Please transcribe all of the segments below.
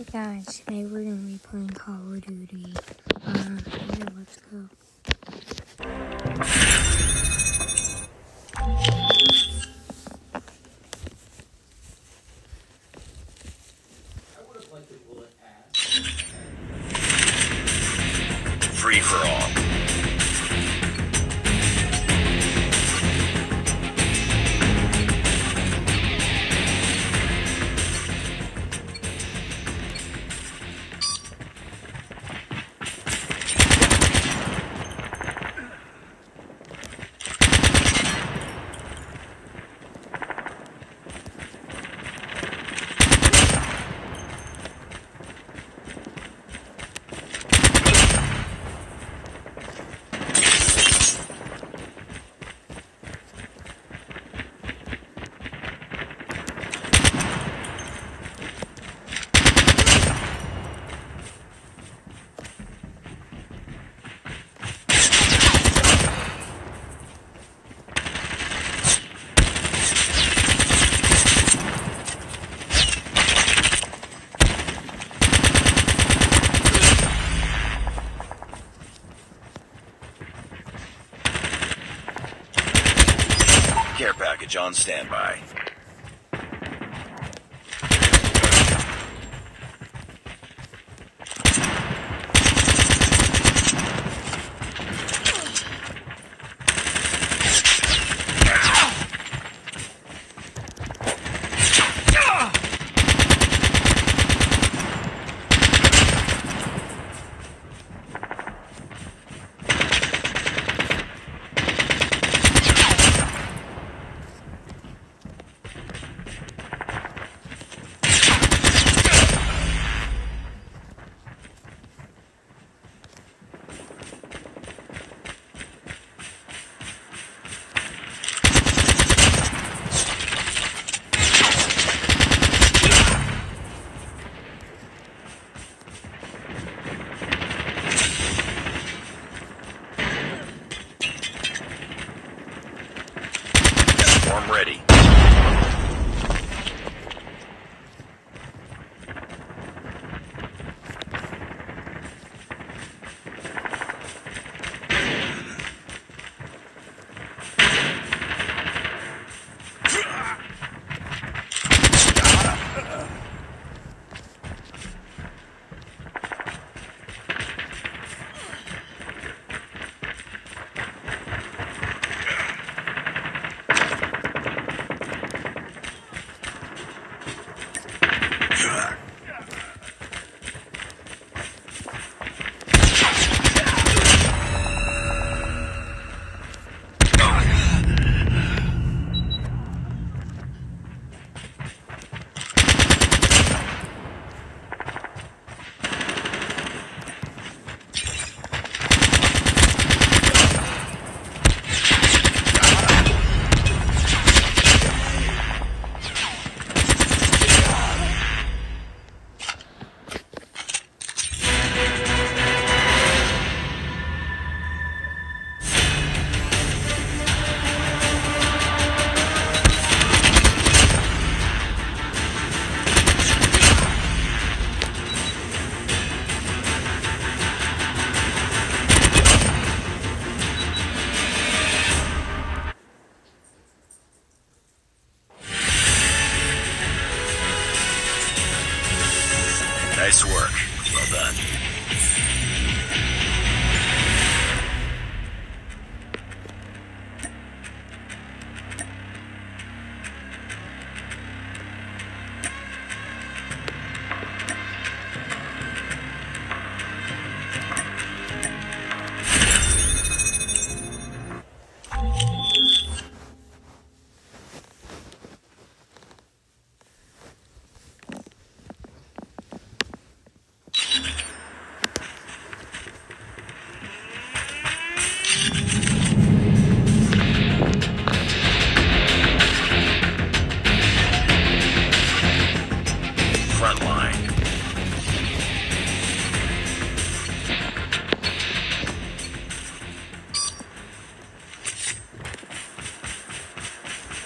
Hey guys, today we're gonna be playing Call of Duty. Yeah, let's go. Free for all. Care package on standby. Swarm ready. Nice work. Well done.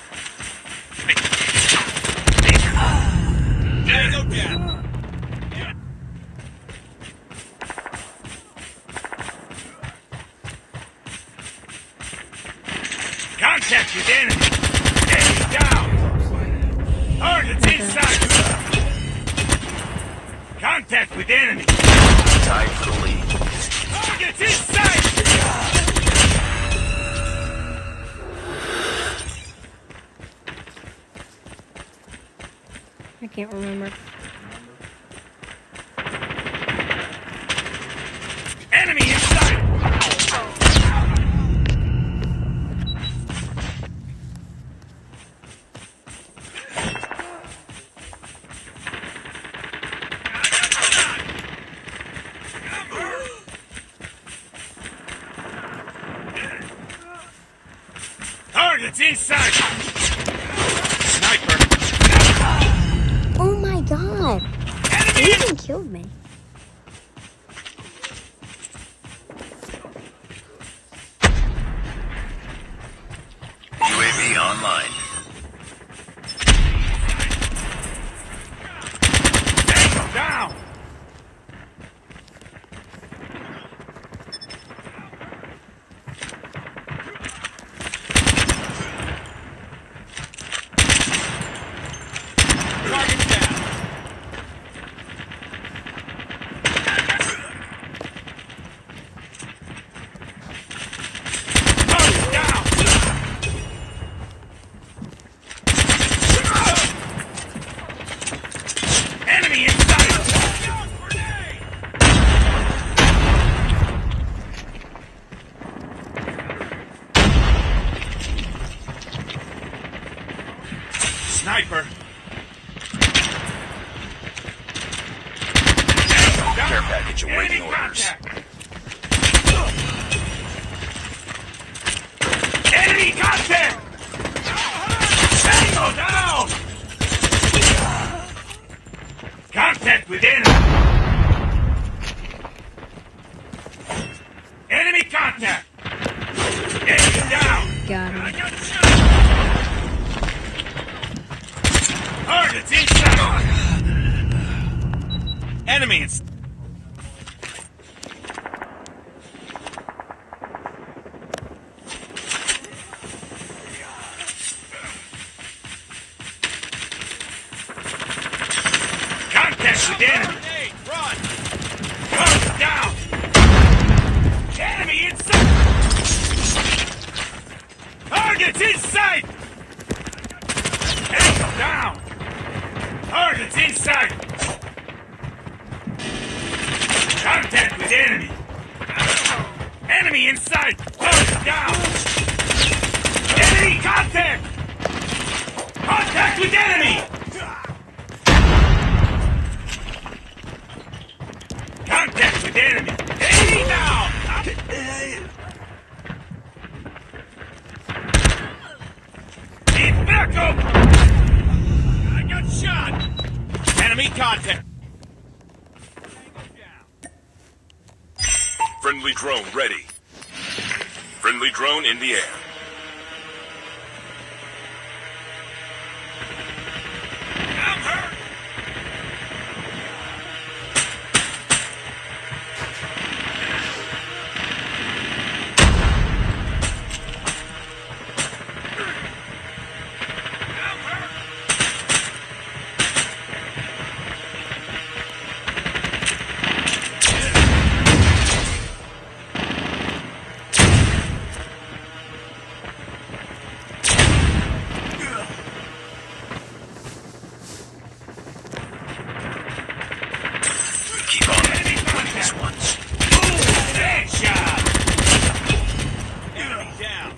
Go down. Contact with enemy! Enemy down! Target's inside! Contact with enemy! Tied for the lead. Target's inside! I can't remember. Enemy inside! Target's inside! Sniper! Oh my god! Enemy He in- even killed me. UAV online. down! Target down! Target down! Enemy inside! Sniper! Care package awaiting Enemy orders. contact! Enemy contact! Tango down! Contact with enemy! Enemy contact! Enemy down! Got him. Target's inside! Enemy inside! Contact with enemy! Run! Target down! Enemy inside! Target's inside! Enemy down! Target's inside! Contact with enemy! Enemy inside! Target down! Enemy contact! Contact with enemy! Contact with enemy! Enemy down! Need backup! I got shot! Enemy contact! Friendly drone ready. Friendly drone in the air. I'm hurt! Keep on winning this one. Headshot! Enemy down!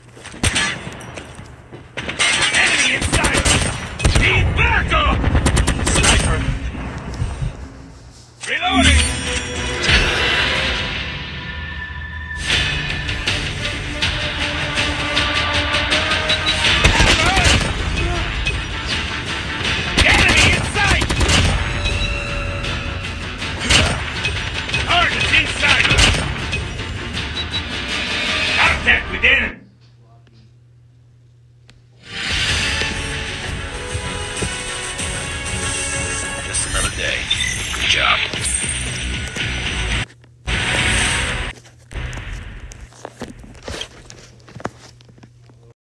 Enemy inside! Need backup! Sniper! Reloading! Enemy inside! Target's inside! Contact with enemy! Just another day. Good job.